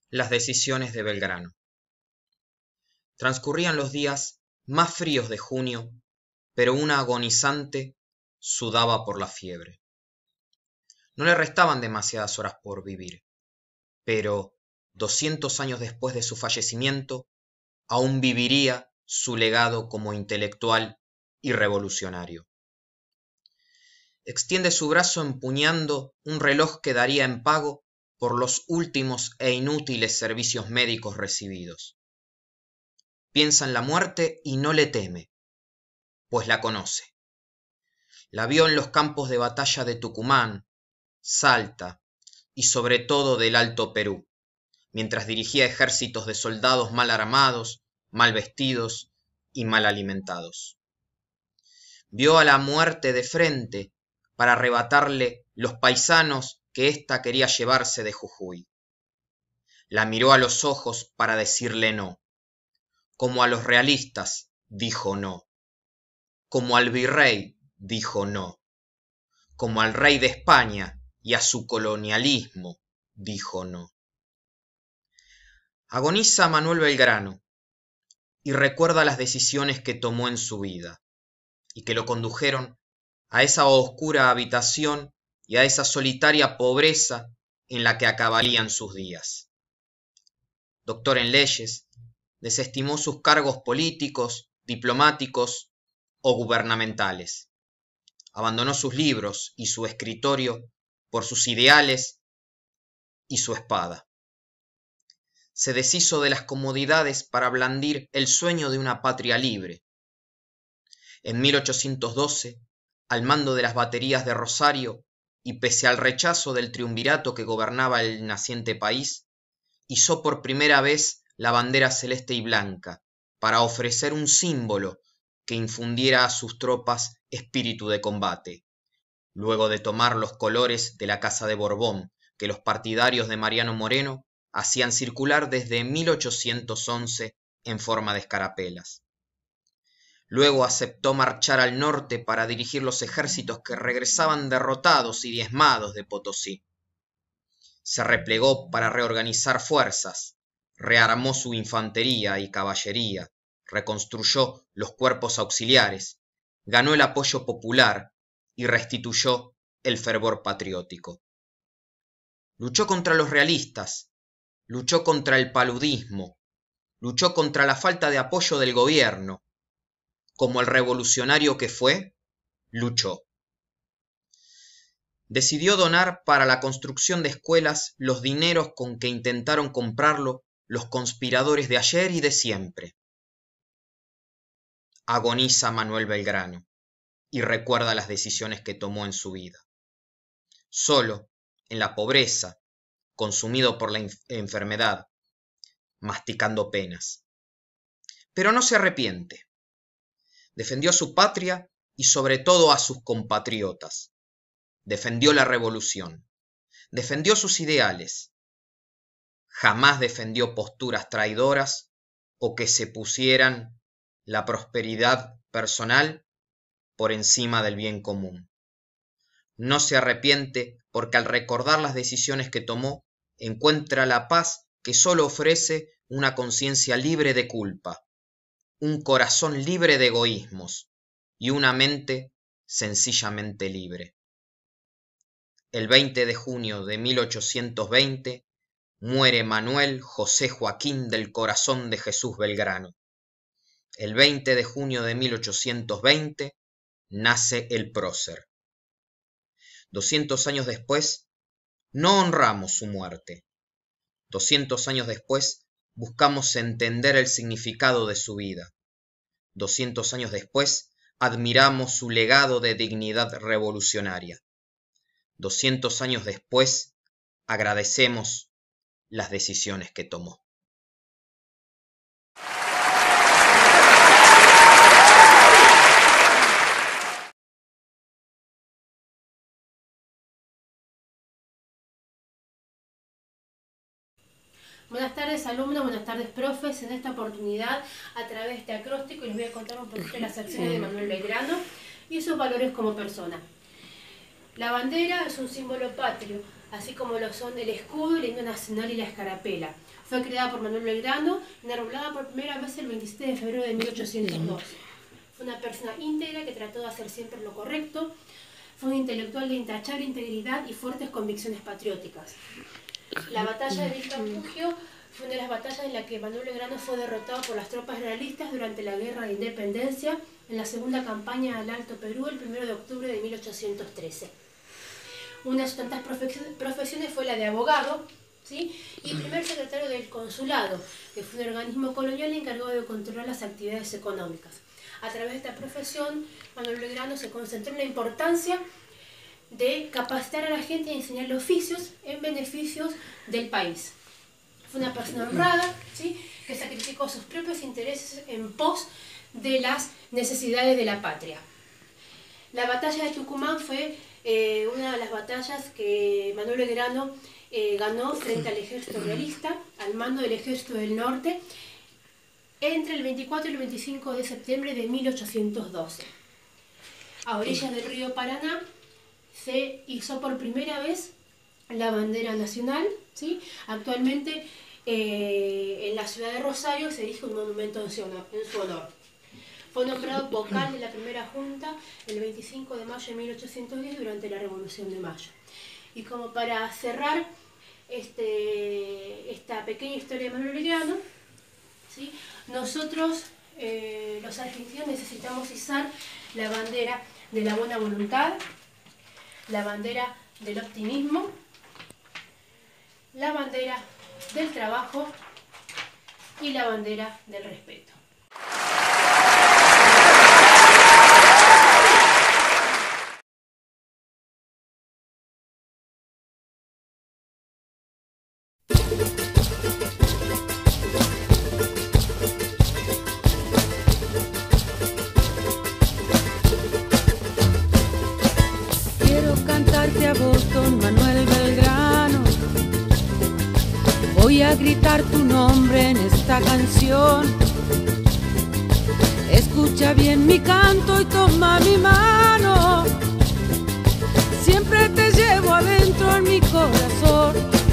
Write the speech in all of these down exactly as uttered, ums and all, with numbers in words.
Las decisiones de Belgrano. Transcurrían los días más fríos de junio, pero una agonizante sudaba por la fiebre. No le restaban demasiadas horas por vivir, pero doscientos años después de su fallecimiento, aún viviría su legado como intelectual y revolucionario. Extiende su brazo empuñando un reloj que daría en pago por los últimos e inútiles servicios médicos recibidos. Piensa en la muerte y no le teme, pues la conoce. La vio en los campos de batalla de Tucumán, Salta y sobre todo del Alto Perú, mientras dirigía ejércitos de soldados mal armados, mal vestidos y mal alimentados. Vio a la muerte de frente para arrebatarle los paisanos que ésta quería llevarse de Jujuy. La miró a los ojos para decirle no. Como a los realistas, dijo no. Como al virrey, dijo no. Como al rey de España y a su colonialismo, dijo no. Agoniza Manuel Belgrano y recuerda las decisiones que tomó en su vida y que lo condujeron a esa oscura habitación y a esa solitaria pobreza en la que acabarían sus días. Doctor en leyes, desestimó sus cargos políticos, diplomáticos o gubernamentales. Abandonó sus libros y su escritorio por sus ideales y su espada. Se deshizo de las comodidades para blandir el sueño de una patria libre. En mil ochocientos doce, al mando de las baterías de Rosario y pese al rechazo del triunvirato que gobernaba el naciente país, izó por primera vez la bandera celeste y blanca para ofrecer un símbolo que infundiera a sus tropas espíritu de combate, luego de tomar los colores de la Casa de Borbón que los partidarios de Mariano Moreno hacían circular desde mil ochocientos once en forma de escarapelas. Luego aceptó marchar al norte para dirigir los ejércitos que regresaban derrotados y diezmados de Potosí. Se replegó para reorganizar fuerzas, rearmó su infantería y caballería, reconstruyó los cuerpos auxiliares, ganó el apoyo popular y restituyó el fervor patriótico. Luchó contra los realistas, luchó contra el paludismo, luchó contra la falta de apoyo del gobierno. Como el revolucionario que fue, luchó. Decidió donar para la construcción de escuelas los dineros con que intentaron comprarlo los conspiradores de ayer y de siempre. Agoniza Manuel Belgrano y recuerda las decisiones que tomó en su vida. Solo, en la pobreza, consumido por la enfermedad, masticando penas. Pero no se arrepiente. Defendió a su patria y sobre todo a sus compatriotas. Defendió la revolución. Defendió sus ideales. Jamás defendió posturas traidoras o que se pusieran la prosperidad personal por encima del bien común. No se arrepiente porque al recordar las decisiones que tomó, encuentra la paz que solo ofrece una conciencia libre de culpa, un corazón libre de egoísmos y una mente sencillamente libre. El veinte de junio de mil ochocientos veinte muere Manuel José Joaquín del Corazón de Jesús Belgrano. El veinte de junio de mil ochocientos veinte nace el prócer. Doscientos años después, no honramos su muerte. Doscientos años después, buscamos entender el significado de su vida. Doscientos años después, admiramos su legado de dignidad revolucionaria. Doscientos años después, agradecemos las decisiones que tomó. Buenas tardes alumnos, buenas tardes profes. En esta oportunidad, a través de este acróstico, les voy a contar un poquito las acciones de Manuel Belgrano y sus valores como persona. La bandera es un símbolo patrio, así como lo son el escudo, el himno nacional y la escarapela. Fue creada por Manuel Belgrano, inaugurada por primera vez el veintisiete de febrero de mil ochocientos doce. Fue una persona íntegra que trató de hacer siempre lo correcto. Fue un intelectual de intachable integridad y fuertes convicciones patrióticas. La batalla de Vilcapugio fue una de las batallas en la que Manuel Belgrano fue derrotado por las tropas realistas durante la Guerra de Independencia en la segunda campaña al Alto Perú el primero de octubre de mil ochocientos trece. Una de sus tantas profesiones fue la de abogado, ¿sí? Y primer secretario del consulado, que fue un organismo colonial encargado de controlar las actividades económicas. A través de esta profesión, Manuel Belgrano se concentró en la importancia de capacitar a la gente y enseñarle oficios en beneficios del país. Fue una persona honrada, ¿sí? Que sacrificó sus propios intereses en pos de las necesidades de la patria. La batalla de Tucumán fue eh, una de las batallas que Manuel Belgrano eh, ganó frente al ejército realista, al mando del ejército del norte, entre el veinticuatro y el veinticinco de septiembre de mil ochocientos doce. A orillas del río Paraná se hizo por primera vez la bandera nacional, ¿sí? Actualmente eh, en la ciudad de Rosario se erige un monumento en su honor. En su honor. Fue nombrado vocal de la primera junta el veinticinco de mayo de mil ochocientos diez durante la Revolución de Mayo. Y como para cerrar este, esta pequeña historia de Manuel Belgrano, ¿sí? Nosotros, eh, los argentinos, necesitamos izar la bandera de la buena voluntad, la bandera del optimismo, la bandera del trabajo y la bandera del respeto. Quiero cantarte a vos, don Manuel Belgrano. Voy a gritar tu nombre en esta canción. Escucha bien mi canto y toma mi mano. Siempre te llevo adentro en mi corazón.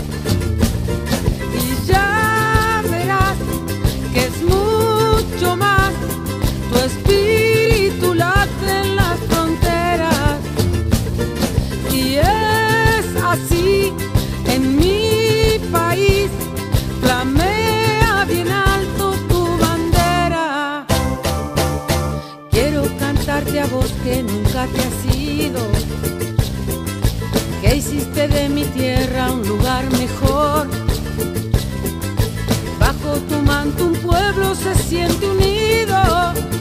Y ya verás que es mucho más. Tu espíritu late en las fronteras. Y es así en mi país. Flamea bien alto tu bandera. Quiero cantarte a vos que nunca te has ido, que hiciste de mi tierra un lugar mejor. Bajo tu manto un pueblo se siente unido.